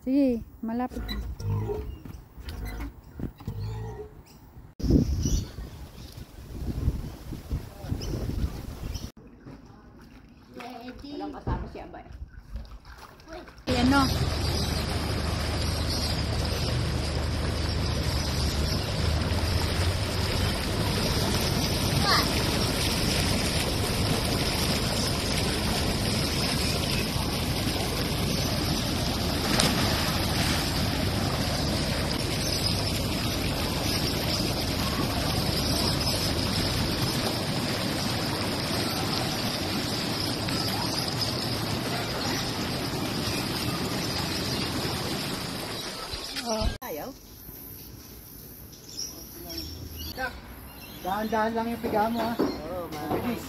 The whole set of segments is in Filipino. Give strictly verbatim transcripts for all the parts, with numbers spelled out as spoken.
Sige, malapit. Walang kasama siya ba? Ayan no. Ayaw? Dahan-dahan lang yung piga mo ha. Oo, mabilis.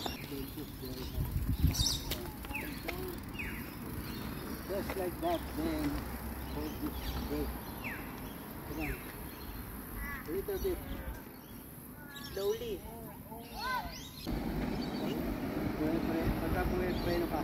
Just like that, then hold this brake. Come on. A little bit. Slowly. Pwede, pwede. Pagka pwede, pwede ka.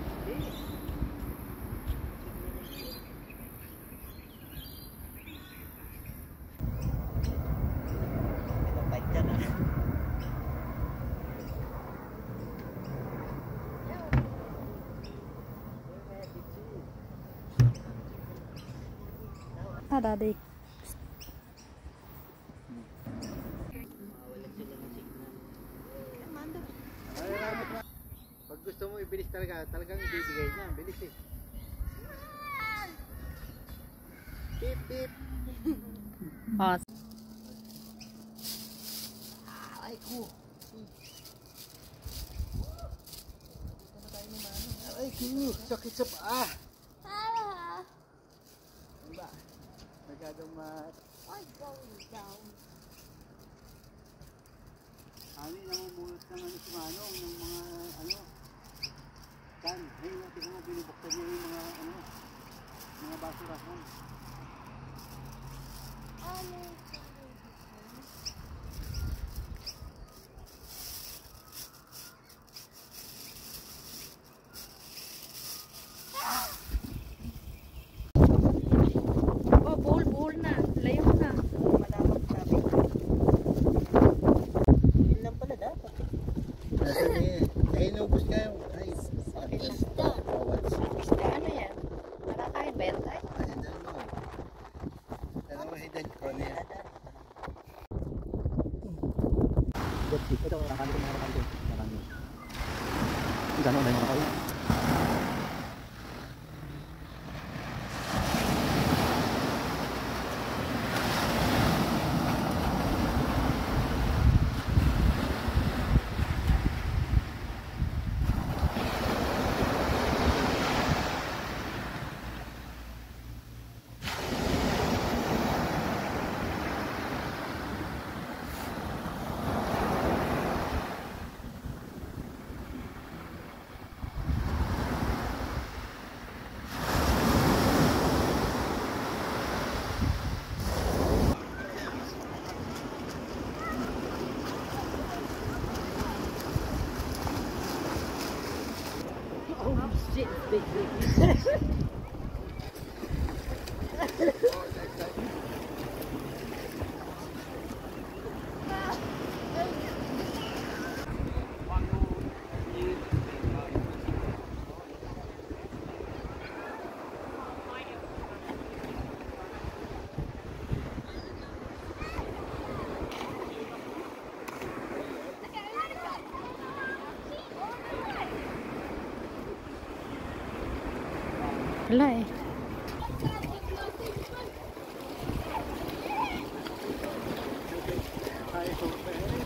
Ah, daddy. Pag gusto mo ibilis talaga, talagang ibibigay niya. Bilis eh. Beep, beep. Oh. Ay ko. Ay ko, sakit sa paa. Diba? Masyadong ma... Why going down? Amin namumulot ng ano si Manong, ng mga ano. Kan, hey, tingnan mo, binubuksan niya yung mga ano, mga basurahan. Ano? Oh, bowl, bowl na. Layo mo na. Malamang sabi. Yun lang pala dapat. Nasa niya, ay inubos niya yung, ay, Isda. Isda, ano yan? Nakakain ba yan tayo? ay, dahil mo. Dalawa hidden ko niya. Ito, nakakali ko mga nakakali ko. Nakakali. Gano'n na yung nakakali. Oh shit, big, big. Wala eh. Ay, so,